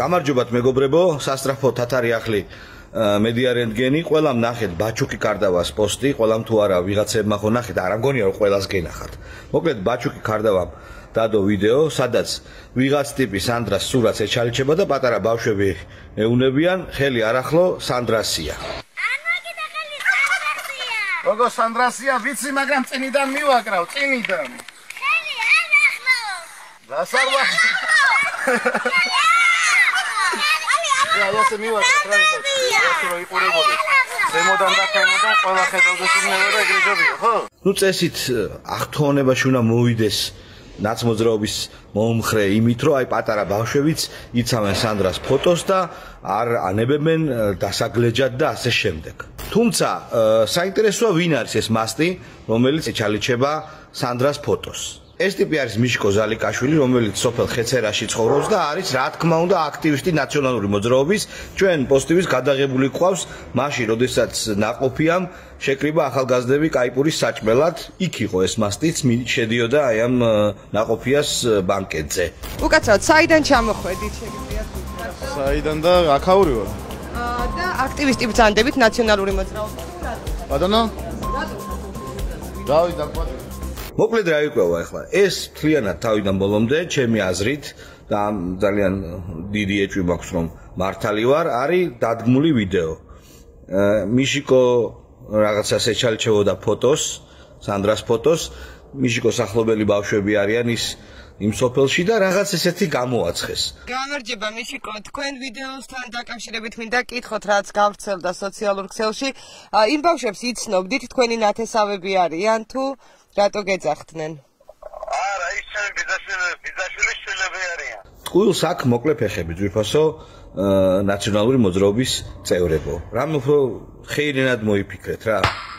გამარჯობათ მეგობრებო, სასწრაფო თათარი ახლი მედია რენტგენი, ყველამ ნახეთ ბაჩუკი კარდავას პოსტი, ყველამ თუ არა ვიღაცებმა ხო ნახეთ, არა მგონია რომ ყველას გენახათ. მოკლედ ბაჩუკი კარდავამ დადო ვიდეო, სადაც ვიღაც ტიპი სანდრას სურათს ეჩალიჩება და პატარა ბავშვები ეუნებიან, ხელი არ ახლო სანდრასია. როგორ სანდრასია, ვიცი, მაგრამ წინიდან მივაკრავ, წინიდან. ხელი არ ახლო. დასარვა. ასე მივაკრავ, რა იყურებოდეს. ზემოდან და ქვემოდან ყველა ხედავდეს იმენა და ეგრე ჯობია, ხო? ნუ წესით აღთხოვანებაში უნდა მოვიდეს ნაცმოძრაობის მომხრე იმით, რომ აი პატარა ბავშვებიც იცავენ სანდრას ფოტოს და არ ანებებენ დასაგლეჯად და ასე შემდეგ. თუმცა საინტერესოა ვინ არის ეს მასტი, რომელიც ეჩალიჩება სანდრას ფოტოს. ეს ტიპი არის მიშკო ზალიკაშვილი, რომელიც სოფელ ხეცერაში ცხოვრობს და არის, რა თქმა უნდა, აქტივისტი ნაციონალური მოძრაობის. ჩვენ პოზიტივის გადაღებული გვყავს მაშინ, როდესაც ნაყოფიამ შეკრიბა ახალგაზრდები კაიპურის საჭმელად. იქ იყო ეს მასტიც, შედიოდა აი ამ ნაყოფიას ბანკეტზე. უკაცრავად, საიდან ჩამოხვედით, შეგიძლიათ ვთქვათ? საიდან და აქაური ვარ. და აქტივისტი ბრძანდებით ნაციონალური მოძრაობა. ბატონო? დავით დაკვატე. მოკლედ რა ვიყვევა ახლა, ეს მთლიანად თავიდან ბოლომდე, ჩემი აზრით და ძალიან დიდი ეჭვი მაქვს რომ მართალი ვარ, არის დადგმული ვიდეო. მიშიკო რაღაცას ეჩალიჩებოდა ფოტოს, სანდრას ფოტოს, მიშიკოს ახლობელი ბავშვები არიან ის იმ სოფელში და რაღაც ესეთი გამოაცხეს. გამარჯობა მიშიკო, თქვენ ვიდეოსთან დაკავშირებით მინდა კითხოთ, რაც გავრცელდა სოციალურ ქსელში. იმ ბავშვებს იცნობდით, თქვენი ნათესავები არიან თუ რატო გეძახდნენ? არა, ის ჩემი ბიძაშვილის შვილები არიან. ტყუილს აქ მოკლე ფეხები, ძვირფასო ნაციონალური მოძრაობის წევრებო. რამე უფრო ხეირენად მოიფიქრეთ რა.